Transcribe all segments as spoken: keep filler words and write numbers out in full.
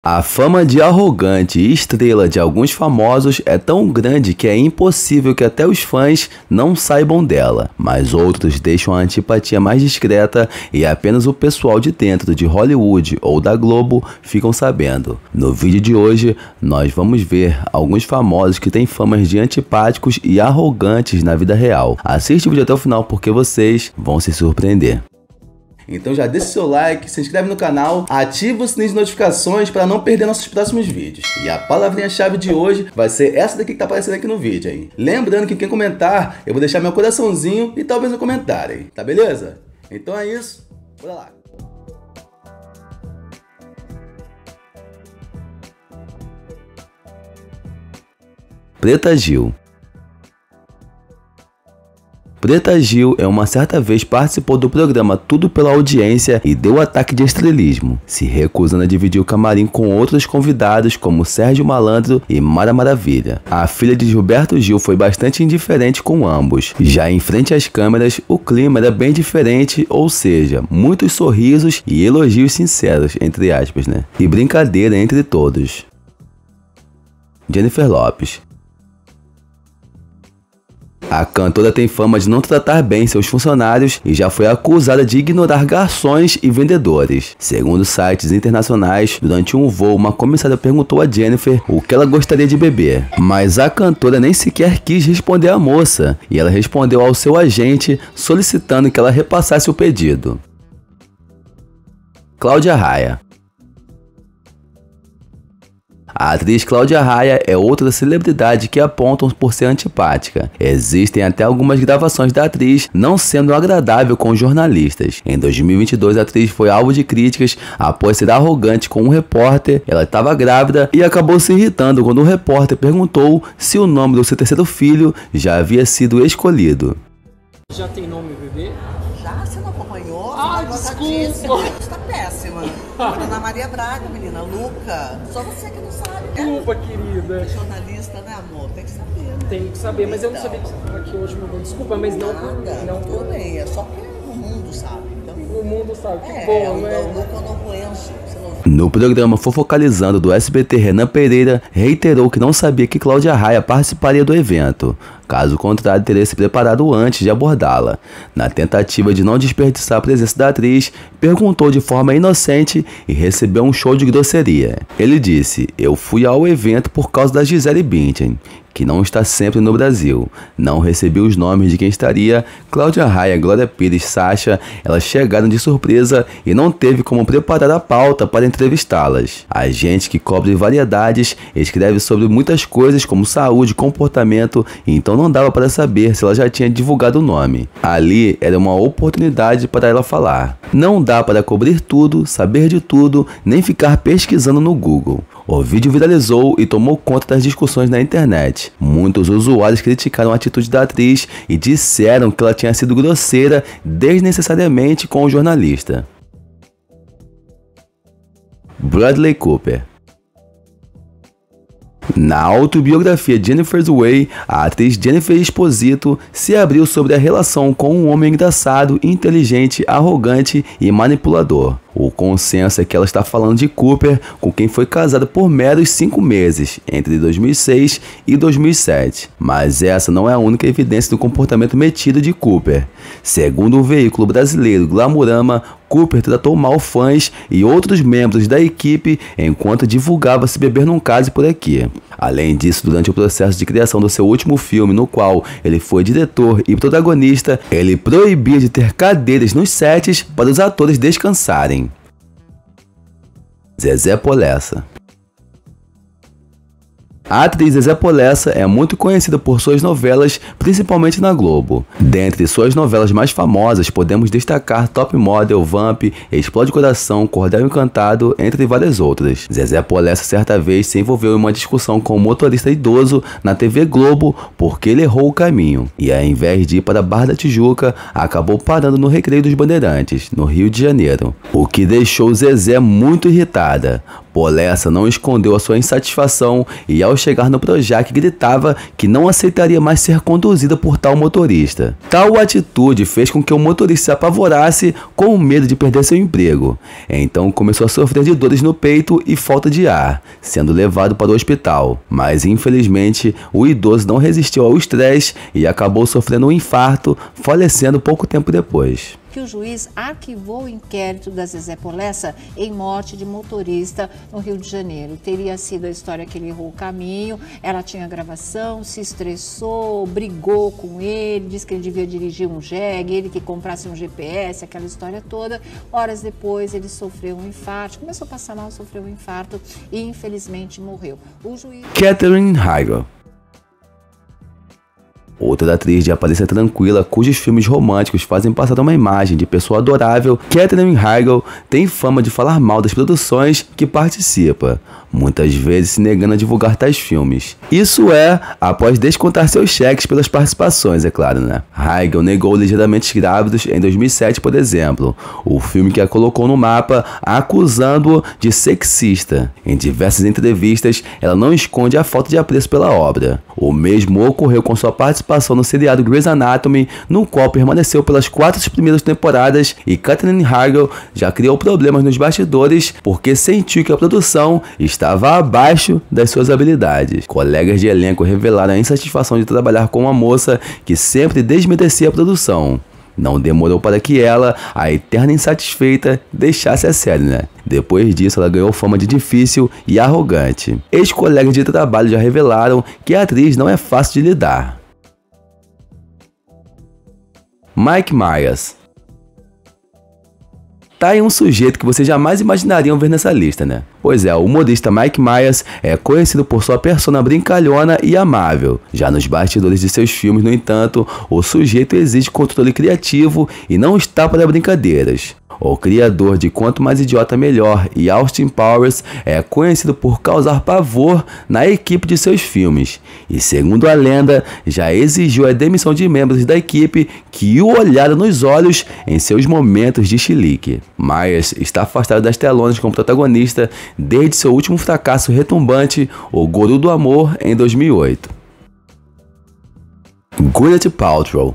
A fama de arrogante e estrela de alguns famosos é tão grande que é impossível que até os fãs não saibam dela, mas outros deixam a antipatia mais discreta e apenas o pessoal de dentro de Hollywood ou da Globo ficam sabendo. No vídeo de hoje, nós vamos ver alguns famosos que têm famas de antipáticos e arrogantes na vida real. Assiste o vídeo até o final porque vocês vão se surpreender. Então já deixa o seu like, se inscreve no canal, ativa o sininho de notificações para não perder nossos próximos vídeos. E a palavrinha-chave de hoje vai ser essa daqui que tá aparecendo aqui no vídeo, hein? Lembrando que quem comentar, eu vou deixar meu coraçãozinho e talvez um comentário, hein? Tá beleza? Então é isso, bora lá! Preta Gil. Preta Gil, é uma certa vez participou do programa Tudo pela Audiência e deu ataque de estrelismo, se recusando a dividir o camarim com outros convidados como Sérgio Malandro e Mara Maravilha. A filha de Gilberto Gil foi bastante indiferente com ambos. Já em frente às câmeras, o clima era bem diferente, ou seja, muitos sorrisos e elogios sinceros, entre aspas, né? E brincadeira entre todos. Jennifer Lopez. A cantora tem fama de não tratar bem seus funcionários e já foi acusada de ignorar garçons e vendedores. Segundo sites internacionais, durante um voo, uma comissária perguntou a Jennifer o que ela gostaria de beber, mas a cantora nem sequer quis responder à moça, e ela respondeu ao seu agente solicitando que ela repassasse o pedido. Cláudia Raia. A atriz Cláudia Raia é outra celebridade que apontam por ser antipática. Existem até algumas gravações da atriz não sendo agradável com os jornalistas. Em dois mil e vinte e dois, a atriz foi alvo de críticas após ser arrogante com um repórter. Ela estava grávida e acabou se irritando quando o repórter perguntou se o nome do seu terceiro filho já havia sido escolhido. Já tem nome, bebê? Já? Você não acompanhou? Ah, desculpa! Você tá péssima. Ana Maria Braga, menina. Luca. Só você que não sabe. Desculpa, querida. Jornalista, né, amor? Tem que saber, né? Tem que saber, mas eu não Então. sabia que você estava aqui hoje, meu bem. Desculpa, mas não... Nada, não tudo bem. É só porque o mundo sabe. Então, O mundo sabe. Que é, bom, o, né? o Luca eu não conheço. Você não... No programa Fofocalizando do S B T, Renan Pereira reiterou que não sabia que Cláudia Raia participaria do evento. Caso contrário, teria se preparado antes de abordá-la. Na tentativa de não desperdiçar a presença da atriz, perguntou de forma inocente e recebeu um show de grosseria. Ele disse: "Eu fui ao evento por causa da Gisele Bündchen, que não está sempre no Brasil. Não recebi os nomes de quem estaria. Cláudia Raia, Glória Pires, Sasha, elas chegaram de surpresa e não teve como preparar a pauta para entrevistá-las. A gente que cobre variedades escreve sobre muitas coisas como saúde, comportamento, então não dava para saber se ela já tinha divulgado o nome. Ali era uma oportunidade para ela falar. Não dá para cobrir tudo, saber de tudo, nem ficar pesquisando no Google." O vídeo viralizou e tomou conta das discussões na internet. Muitos usuários criticaram a atitude da atriz e disseram que ela tinha sido grosseira desnecessariamente com o jornalista. Bradley Cooper. Na autobiografia Jennifer's Way, a atriz Jennifer Esposito se abriu sobre a relação com um homem engraçado, inteligente, arrogante e manipulador. O consenso é que ela está falando de Cooper, com quem foi casada por meros cinco meses, entre dois mil e seis e dois mil e sete. Mas essa não é a única evidência do comportamento metido de Cooper. Segundo o veículo brasileiro Glamurama, Cooper tratou mal fãs e outros membros da equipe enquanto divulgava se beber num case por aqui. Além disso, durante o processo de criação do seu último filme, no qual ele foi diretor e protagonista, ele proibia de ter cadeiras nos sets para os atores descansarem. Zezé Polessa. A atriz Zezé Polessa é muito conhecida por suas novelas, principalmente na Globo. Dentre suas novelas mais famosas, podemos destacar Top Model, Vamp, Explode Coração, Cordel Encantado, entre várias outras. Zezé Polessa certa vez se envolveu em uma discussão com um motorista idoso na T V Globo porque ele errou o caminho. E ao invés de ir para a Barra da Tijuca, acabou parando no Recreio dos Bandeirantes, no Rio de Janeiro. O que deixou Zezé muito irritada. Polessa não escondeu a sua insatisfação e, ao chegar no Projac, gritava que não aceitaria mais ser conduzida por tal motorista. Tal atitude fez com que o motorista se apavorasse com medo de perder seu emprego. Então começou a sofrer de dores no peito e falta de ar, sendo levado para o hospital. Mas infelizmente o idoso não resistiu ao estresse e acabou sofrendo um infarto, falecendo pouco tempo depois. Que o juiz arquivou o inquérito da Zezé Polessa em morte de motorista no Rio de Janeiro. Teria sido a história que ele errou o caminho, ela tinha gravação, se estressou, brigou com ele, disse que ele devia dirigir um jegue, ele que comprasse um G P S, aquela história toda. Horas depois ele sofreu um infarto, começou a passar mal, sofreu um infarto e infelizmente morreu. O juiz... Katherine Heigl. Outra atriz de aparência tranquila, cujos filmes românticos fazem passar uma imagem de pessoa adorável, Katherine Heigl tem fama de falar mal das produções que participa, muitas vezes se negando a divulgar tais filmes. Isso é, após descontar seus cheques pelas participações, é claro, né? Heigl negou Ligeiramente Grávidos em dois mil e sete, por exemplo, o filme que a colocou no mapa, acusando-o de sexista. Em diversas entrevistas, ela não esconde a falta de apreço pela obra. O mesmo ocorreu com sua participação no seriado Grey's Anatomy, no qual permaneceu pelas quatro primeiras temporadas, e Katherine Heigl já criou problemas nos bastidores porque sentiu que a produção estava abaixo das suas habilidades. Colegas de elenco revelaram a insatisfação de trabalhar com uma moça que sempre desmerecia a produção. Não demorou para que ela, a eterna insatisfeita, deixasse a série, né? Depois disso, ela ganhou fama de difícil e arrogante. Ex-colegas de trabalho já revelaram que a atriz não é fácil de lidar. Mike Myers. Tá aí um sujeito que vocês jamais imaginariam ver nessa lista, né? Pois é, o humorista Mike Myers é conhecido por sua persona brincalhona e amável. Já nos bastidores de seus filmes, no entanto, o sujeito exige controle criativo e não está para brincadeiras. O criador de Quanto Mais Idiota Melhor e Austin Powers é conhecido por causar pavor na equipe de seus filmes e, segundo a lenda, já exigiu a demissão de membros da equipe que o olharam nos olhos em seus momentos de chilique. Myers está afastado das telonas como protagonista desde seu último fracasso retumbante, O Guru do Amor, em dois mil e oito. Gwyneth Paltrow.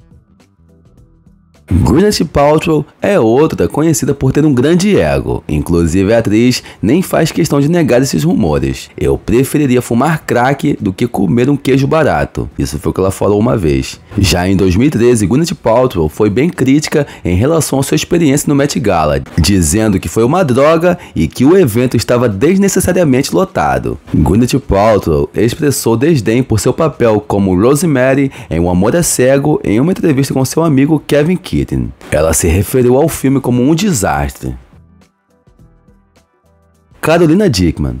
Gwyneth Paltrow é outra conhecida por ter um grande ego. Inclusive a atriz nem faz questão de negar esses rumores. Eu preferiria fumar crack do que comer um queijo barato. Isso foi o que ela falou uma vez. Já em dois mil e treze, Gwyneth Paltrow foi bem crítica em relação à sua experiência no Met Gala, dizendo que foi uma droga e que o evento estava desnecessariamente lotado. Gwyneth Paltrow expressou desdém por seu papel como Rosemary em O Amor é Cego em uma entrevista com seu amigo Kevin Keaton. Ela se referiu ao filme como um desastre. Carolina Dickman.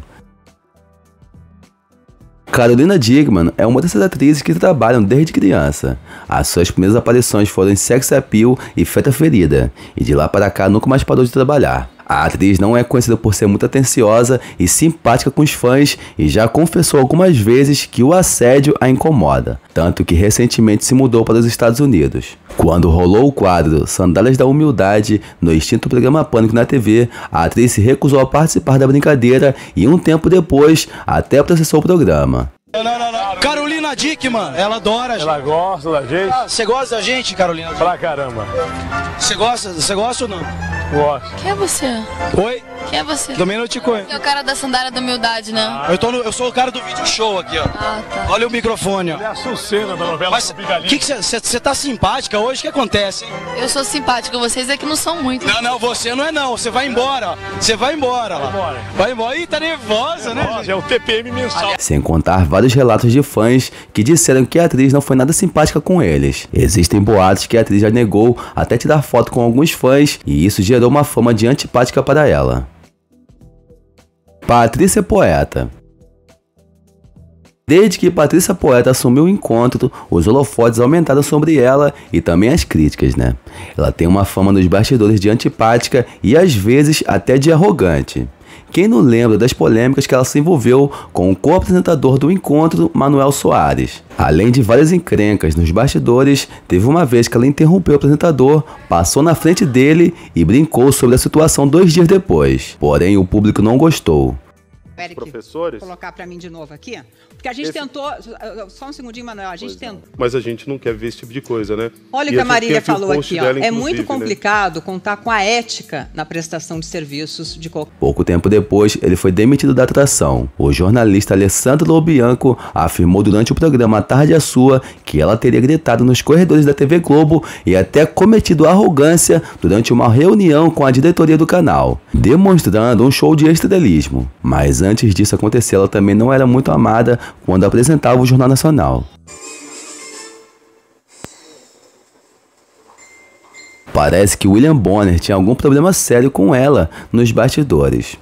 Carolina Dickman é uma dessas atrizes que trabalham desde criança. As suas primeiras aparições foram em Sex Appeal e Feta Ferida, e de lá para cá nunca mais parou de trabalhar. A atriz não é conhecida por ser muito atenciosa e simpática com os fãs e já confessou algumas vezes que o assédio a incomoda, tanto que recentemente se mudou para os Estados Unidos. Quando rolou o quadro Sandálias da Humildade no extinto programa Pânico na T V, a atriz se recusou a participar da brincadeira e um tempo depois até processou o programa. Não, não, não, não. Carolina Dickman, ela adora a gente. Ela gosta da gente? Você gosta da gente, Carolina? Pra caramba. Você gosta? Você gosta ou não? Gosto. Quem é você? Oi? Quem é você? Também não te conheço. É o cara da sandália da humildade, né? Ah. Eu, tô no, eu sou o cara do vídeo show aqui, ó. Ah, tá. Olha o microfone, ó. É a Sucena da novela Mas que que você tá simpática hoje? O que acontece, hein? Eu sou simpática, vocês é que não são muito. Não, não, você não é não. Você vai embora, ó. Você vai embora, ó. Vai embora. Vai embora. Ih, tá nervosa, né? Nossa, é o T P M mensal. Sem contar vários relatos de fãs que disseram que a atriz não foi nada simpática com eles. Existem boatos que a atriz já negou até tirar foto com alguns fãs e isso gerou uma fama de antipática para ela. Patrícia Poeta. Desde que Patrícia Poeta assumiu o encontro, os holofotes aumentaram sobre ela e também as críticas, né? Ela tem uma fama nos bastidores de antipática e às vezes até de arrogante. Quem não lembra das polêmicas que ela se envolveu com o co-apresentador do encontro, Manuel Soares? Além de várias encrencas nos bastidores, teve uma vez que ela interrompeu o apresentador, passou na frente dele e brincou sobre a situação dois dias depois. Porém, o público não gostou. Eric, professores colocar para mim de novo aqui, porque a gente Esse... tentou, só um segundinho, Manuel, a gente pois tentou. Mas a gente não quer ver esse tipo de coisa, né? Olha o que a Marília falou aqui, ó. É muito complicado, né, contar com a ética na prestação de serviços de qualquer... Pouco tempo depois, ele foi demitido da atração. O jornalista Alessandro Lobianco afirmou durante o programa Tarde é Sua que ela teria gritado nos corredores da T V Globo e até cometido arrogância durante uma reunião com a diretoria do canal, demonstrando um show de estrelismo. Mas antes disso acontecer, ela também não era muito amada quando apresentava o Jornal Nacional. Parece que William Bonner tinha algum problema sério com ela nos bastidores.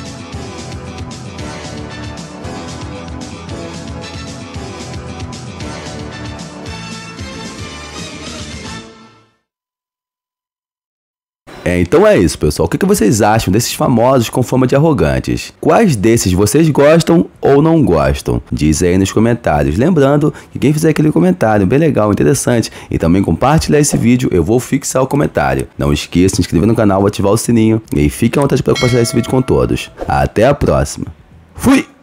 É, então é isso, pessoal. O que vocês acham desses famosos com fama de arrogantes? Quais desses vocês gostam ou não gostam? Diz aí nos comentários. Lembrando que quem fizer aquele comentário bem legal, interessante e também compartilhar esse vídeo, eu vou fixar o comentário. Não esqueça de se inscrever no canal, ativar o sininho e fiquem à vontade para compartilhar esse vídeo com todos. Até a próxima. Fui!